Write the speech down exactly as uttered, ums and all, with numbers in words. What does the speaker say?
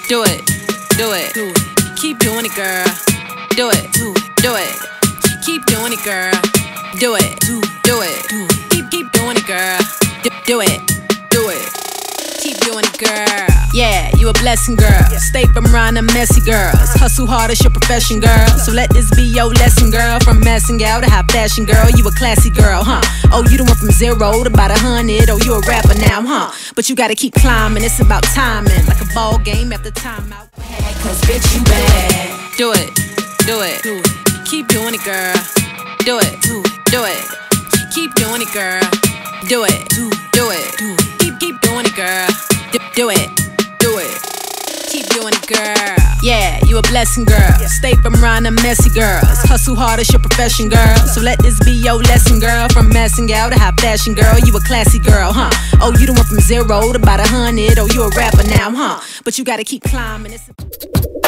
Do it, do it, do it. Keep doing it, girl. Do it, do it, do it. Keep doing it, girl. Do it, do it, do it. Do it. Keep, keep doing it, girl. Do, do it, do it. Keep doing it, girl. Yeah, you a blessing, girl. Stay from around the messy girls. Hustle hard, it's your profession, girl. So let this be your lesson, girl. From messing out to high fashion, girl. You a classy girl, huh? Oh, you done went from zero to about a hundred. Oh, you a rapper now, huh? But you gotta keep climbing. It's about timing, like a ball game after timeout. Cause bitch, you bad. Do it, do it, do it. Keep doing it, girl. Do it, do it, do it. Keep doing it, girl. Do it, do it, do it. Do it. Keep, keep doing it, girl. Do, do it, do it. Keep doing it, girl. Yeah, you a blessing, girl. Stay from around the messy girls. Hustle hard, it's your profession, girl. So let this be your lesson, girl. From messing out to high fashion, girl. You a classy girl, huh? Oh, you done went from zero to about a hundred. Oh, you a rapper now, huh? But you gotta keep climbing. It's